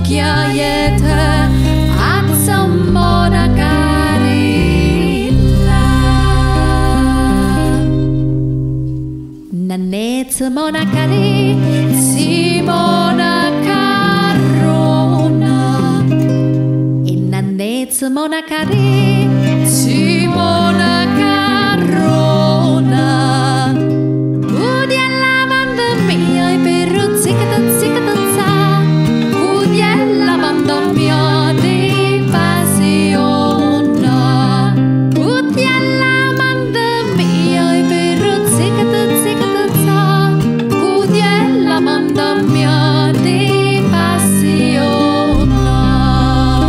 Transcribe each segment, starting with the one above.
chiaiete azza mona carilla Nannezza mona cari Simona Carrona e Nannezza mona cari Simona Carrona Udi alla banda mia e perruzzi che danza Udi alla banda mia di passiona Udi alla banda mia e perruzzi che danza Udi alla banda mia di passiona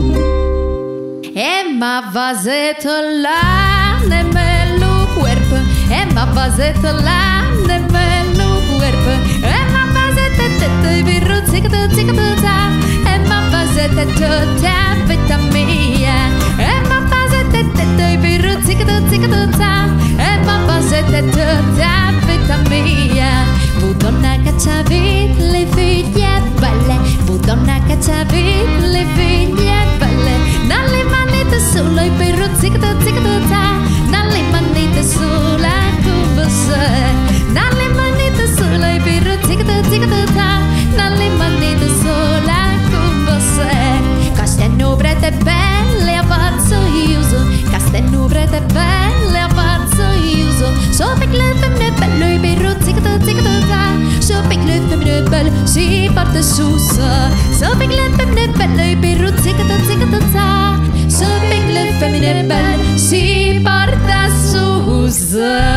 E ma vasetto là nel cuerpo E ma vasetto là nel cuerpo E ma vasetto tutto birruzzi che tu sa E ma vasetto tutta vita mia E ma vasetto tutto birruzzi che tu sa E ma vasetto tutta vita mia Vu donna cacciavi le figlie belle Vu donna cacciavi le figlie belle Nalle manite solo i perruzzi che tu sa Nalle manite sulla cubose Nalle manite solo i perruzzi che tu sa Nalle manite sulla cubose Castellubrete belle a pazzo iuso Castellubrete belle a pazzo iuso So piccole femmine belle i perruzzi che tu sa So piccole femmine belle si porta su So piccole femmine belle i perruzzi che tu sa So piccole femmine belle si porta su